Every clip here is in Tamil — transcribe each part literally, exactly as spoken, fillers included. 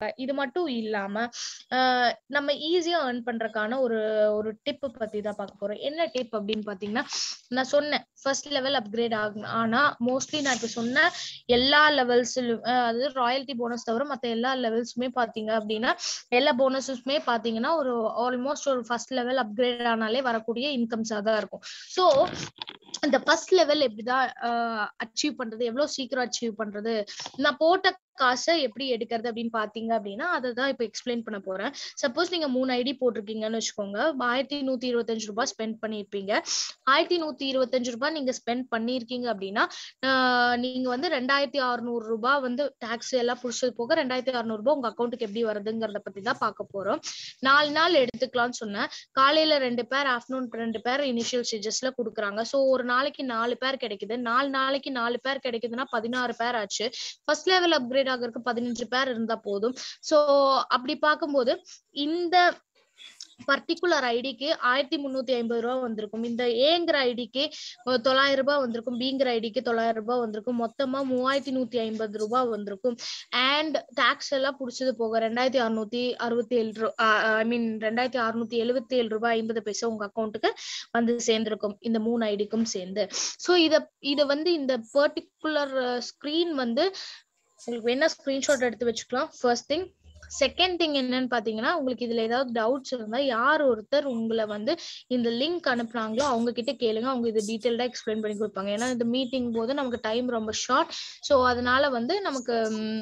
இது மட்டும் இல்லாம நம்ம ஈஸியா earn பண்றதுக்கான ஒரு ஒரு டிப் பத்தி தான் பார்க்க போறோம். என்ன டிப் அப்படின்னு பாத்தீங்கன்னா, நான் சொன்னேன் ஃபர்ஸ்ட் லெவல் அப்கிரேட் ஆகும். ஆனா மோஸ்ட்லி நான் இப்ப சொன்ன எல்லா லெவல்ஸ்லயும் அதாவது ராயல்டி போனஸ் தவிர மத்த எல்லா லெவல்ஸுமே பாத்தீங்க அப்படின்னா எல்லா போனஸுமே பாத்தீங்கன்னா ஒரு ஆல்மோஸ்ட் ஒரு ஃபர்ஸ்ட் லெவல் அப்கிரேட் ஆனாலே வரக்கூடிய இன்கம்ஸா தான் இருக்கும். சோ இந்த ஃபர்ஸ்ட் லெவல் எப்படிதான் அச்சீவ் பண்றது, எவ்வளவு சீக்கிரம் அச்சீவ் பண்றது, நான் போட்ட காசை எப்படி எடுக்கிறது அப்படின்னு பாத்தீங்க அப்படின்னா அததான் இப்ப எக்ஸ்பிளைன் பண்ண போறேன். சப்போஸ் நீங்க மூணு ஐடி போட்டிருக்கீங்கன்னு வச்சுக்கோங்க, ஆயிரத்தி நூத்தி இருபத்தஞ்சு ரூபாய் ஸ்பெண்ட் பண்ணிருப்பீங்க. ஆயிரத்தி நூத்தி இருபத்தஞ்சு ரூபாய் நீங்க ஸ்பெண்ட் பண்ணிருக்கீங்க அப்படின்னா ஆஹ் நீங்க வந்து ரெண்டாயிரத்தி அறுநூறு ரூபாய் வந்து டாக்ஸ் எல்லாம் புடிச்சது போக ரெண்டாயிரத்தி அறுநூறு ரூபாய் உங்க அக்கௌண்ட்டுக்கு எப்படி வருதுங்கிறத பத்தி தான் பார்க்க போறோம். நாலு நாள் எடுத்துக்கலாம்னு சொன்னேன். காலையில ரெண்டு பேர், ஆஃப்டர்நூன் ரெண்டு பேர் இனிஷியல் ஸ்டேஜஸ்ல கொடுக்குறாங்க. சோ ஒரு நாளைக்கு நாலு பேர் கிடைக்குது. நாலு நாளைக்கு நாலு பேர் கிடைக்குதுன்னா பதினாறு பேர் ஆச்சு. ஃபர்ஸ்ட் லெவல் அப்கிரேட் ஆகிறதுக்கு பதினஞ்சு பேர் இருந்தா போதும். சோ அப்படி பார்க்கும்போது இந்த பர்டிகுலர் ஐடிக்கு ஆயிரத்தி முன்னூத்தி ஐம்பது ரூபாய் வந்திருக்கும். இந்த ஏங்கிற ஐடிக்கு தொள்ளாயிரம் ரூபாய் வந்திருக்கும். பிங்கிற ஐடிக்கு தொள்ளாயிரம் ரூபாய் வந்திருக்கும். மொத்தமா மூவாயிரத்தி நூத்தி ஐம்பது ரூபாய் வந்திருக்கும். அண்ட் டாக்ஸ் எல்லாம் புடிச்சது போக ரெண்டாயிரத்தி அறுநூத்தி அறுபத்தி ஏழு ஐ மீன் ரெண்டாயிரத்தி அறுநூத்தி எழுபத்தி ஏழு ரூபாய் ஐம்பது பைசா உங்க அக்கௌண்ட்டுக்கு வந்து சேர்ந்திருக்கும் இந்த மூணு ஐடிக்கும் சேர்ந்து. சோ இத இத வந்து இந்த பர்டிகுலர் ஸ்கிரீன் வந்து உங்களுக்கு வேணா ஸ்கிரீன்ஷாட் எடுத்து வச்சுக்கலாம். First thing. செகண்ட் திங் என்னன்னு பாத்தீங்கன்னா, உங்களுக்கு இதுல ஏதாவது டவுட்ஸ் இருந்தா யார் ஒருத்தர் உங்களை வந்து இந்த லிங்க் அனுப்புனாங்களோ அவங்க கிட்ட கேளுங்க. அவங்க இது டீடைல்டா எக்ஸ்பிளைன் பண்ணி கொடுப்பாங்க. ஏன்னா இந்த மீட்டிங் போது நமக்கு டைம் ரொம்ப ஷார்ட். சோ அதனால வந்து நமக்கு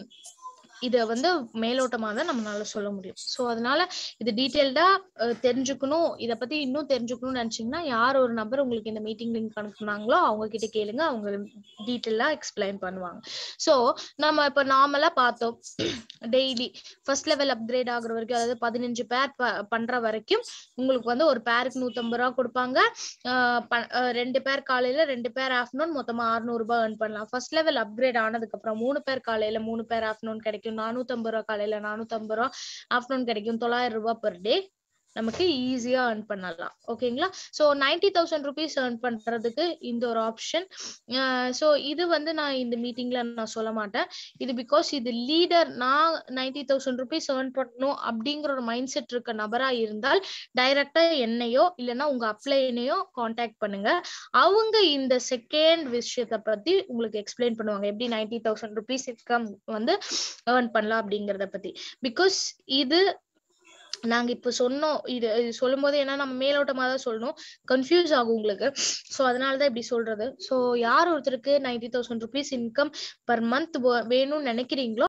இத வந்து மேலோட்டமா தான் நம்மளால சொல்ல முடியும். சோ அதனால இது டீடைல்டா தெரிஞ்சுக்கணும், இத பத்தி இன்னும் தெரிஞ்சுக்கணும்னு நினைச்சீங்கன்னா யார் ஒரு நபர் உங்களுக்கு இந்த மீட்டிங் லிங்க் அனுப்புனாங்களோ அவங்க கிட்ட கேளுங்க. அவங்க டீடைலா எக்ஸ்பிளைன் பண்ணுவாங்க. சோ நம்ம இப்ப நார்மலா பார்த்தோம், டெய்லி ஃபர்ஸ்ட் லெவல் அப்கிரேட் ஆகுற வரைக்கும், அதாவது பதினஞ்சு பேர் பண்ற வரைக்கும் உங்களுக்கு வந்து ஒரு பேருக்கு நூத்தி ஐம்பது ரூபா கொடுப்பாங்க. ரெண்டு பேர் காலையில ரெண்டு பேர் ஆஃப்டர்நூன் மொத்தமா அறுநூறு ரூபாய் earn பண்ணலாம். ஃபர்ஸ்ட் லெவல் அப்கிரேட் ஆனதுக்கு அப்புறம் மூணு பேர் காலையில மூணு பேர் ஆஃப்டர்நூன் கிடைக்கும். நானூத்தி ஐம்பது ரூபாய் காலையில நானூத்தி ஐம்பது ரூபாய் ஆஃப்டர்நூன் கிடைக்கும். தொள்ளாயிரம் ரூபாய் பெர் டே நமக்கு ஈஸியா earn பண்ணலாம். ஓகேங்களா? So ninety thousand rupees earn பண்றதுக்கு இந்த ஒரு ஆப்ஷன். சோ இது வந்து நான் இந்த மீட்டிங்ல நான் சொல்ல மாட்டேன். இது பிகாஸ் இது லீடர், நான் நைன்டி தௌசண்ட் ருபீஸ் earn பண்ணணும் அப்படிங்கிற ஒரு மைண்ட் செட் இருக்க நபரா இருந்தால் டைரக்டா என்னையோ இல்லைன்னா உங்க அப்ளைனையோ கான்டாக்ட் பண்ணுங்க. அவங்க இந்த செகண்ட் விஷயத்த பத்தி உங்களுக்கு எக்ஸ்பிளைன் பண்ணுவாங்க, எப்படி நைன்டி தௌசண்ட் ருபீஸ் இன்கம் வந்து earn பண்ணலாம் அப்படிங்கறத பத்தி. பிகாஸ் இது நாங்க இப்ப சொன்னோம், இது சொல்லும் போது ஏன்னா நம்ம மேலோட்டமா தான் சொல்லணும், கன்ஃபியூஸ் ஆகும் உங்களுக்கு. சோ அதனாலதான் இப்படி சொல்றது. சோ யார் ஒருத்தருக்கு ninety thousand rupees income per month வேணும்னு நினைக்கிறீங்களோ